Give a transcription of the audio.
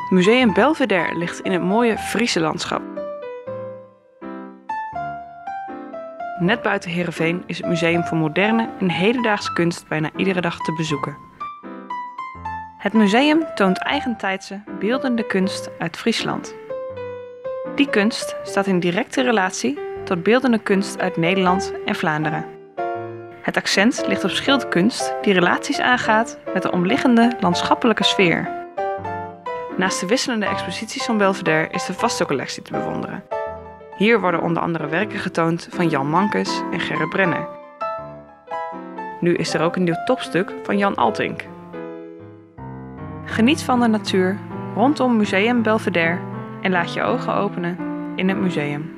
Museum Belvedere ligt in het mooie Friese landschap. Net buiten Heerenveen is het Museum voor Moderne en Hedendaagse Kunst bijna iedere dag te bezoeken. Het museum toont eigentijdse, beeldende kunst uit Friesland. Die kunst staat in directe relatie tot beeldende kunst uit Nederland en Vlaanderen. Het accent ligt op schilderkunst die relaties aangaat met de omliggende landschappelijke sfeer. Naast de wisselende exposities van Belvedere is de vaste collectie te bewonderen. Hier worden onder andere werken getoond van Jan Mankes en Gerrit Brenner. Nu is er ook een nieuw topstuk van Jan Altink. Geniet van de natuur rondom Museum Belvedere en laat je ogen openen in het museum.